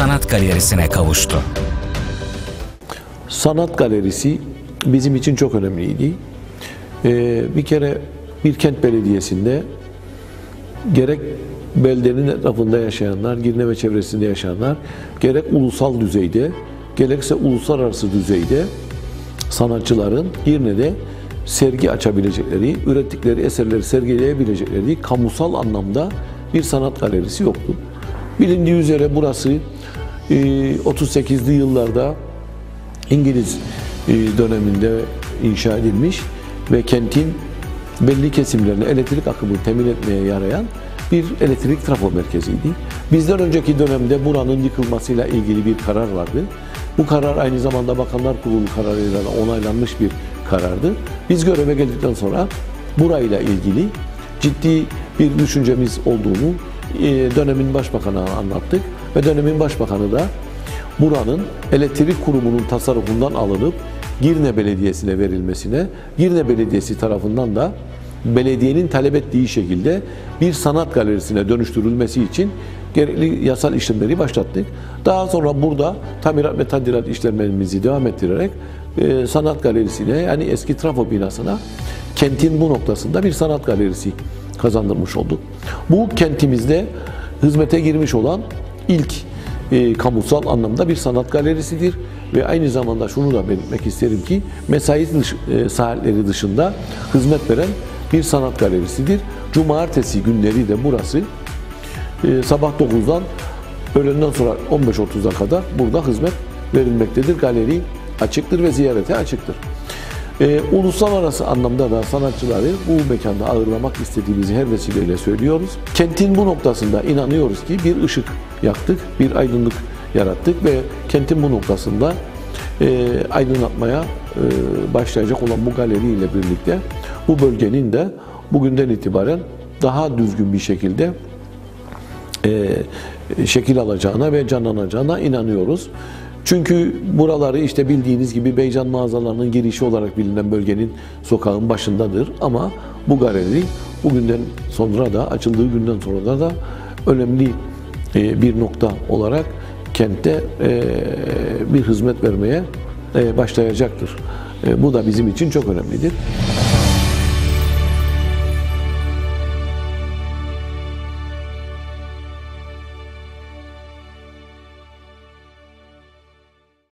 sanat galerisine kavuştu. Sanat galerisi bizim için çok önemliydi. Bir kere Bilkent Belediyesi'nde gerek beldenin etrafında yaşayanlar, Girne ve çevresinde yaşayanlar, gerek ulusal düzeyde, gerekse uluslararası düzeyde sanatçıların Girne'de sergi açabilecekleri, ürettikleri eserleri sergileyebilecekleri kamusal anlamda bir sanat galerisi yoktu. Bilindiği üzere burası 38'li yıllarda İngiliz döneminde inşa edilmiş ve kentin belli kesimlerine elektrik akımını temin etmeye yarayan bir elektrik trafo merkeziydi. Bizden önceki dönemde buranın yıkılmasıyla ilgili bir karar vardı. Bu karar aynı zamanda Bakanlar Kurulu kararıyla onaylanmış bir karardı. Biz göreve geldikten sonra burayla ilgili ciddi bir düşüncemiz olduğunu dönemin başbakanına anlattık ve dönemin başbakanı da buranın elektrik kurumunun tasarrufundan alınıp Girne Belediyesi'ne verilmesine, Girne Belediyesi tarafından da belediyenin talep ettiği şekilde bir sanat galerisine dönüştürülmesi için gerekli yasal işlemleri başlattık. Daha sonra burada tamirat ve tadilat işlemlerimizi devam ettirerek sanat galerisine, yani eski trafo binasına, kentin bu noktasında bir sanat galerisi kazandırmış olduk. Bu kentimizde hizmete girmiş olan ilk kamusal anlamda bir sanat galerisidir ve aynı zamanda şunu da belirtmek isterim ki mesai saatleri dışında hizmet veren bir sanat galerisidir. Cumartesi günleri de burası sabah 9'dan öğlenden sonra 15.30'a kadar burada hizmet verilmektedir. Galeri açıktır ve ziyarete açıktır. Uluslararası anlamda da sanatçıları bu mekanda ağırlamak istediğimizi her vesileyle söylüyoruz. Kentin bu noktasında inanıyoruz ki bir ışık yaktık, bir aydınlık yarattık ve kentin bu noktasında aydınlatmaya başlayacak olan bu galeriyle birlikte bu bölgenin de bugünden itibaren daha düzgün bir şekilde şekil alacağına ve canlanacağına inanıyoruz. Çünkü buraları işte bildiğiniz gibi Beycan mağazalarının girişi olarak bilinen bölgenin sokağın başındadır. Ama bu galeri bugünden sonra da, açıldığı günden sonra da önemli bir nokta olarak kentte bir hizmet vermeye başlayacaktır. Bu da bizim için çok önemlidir.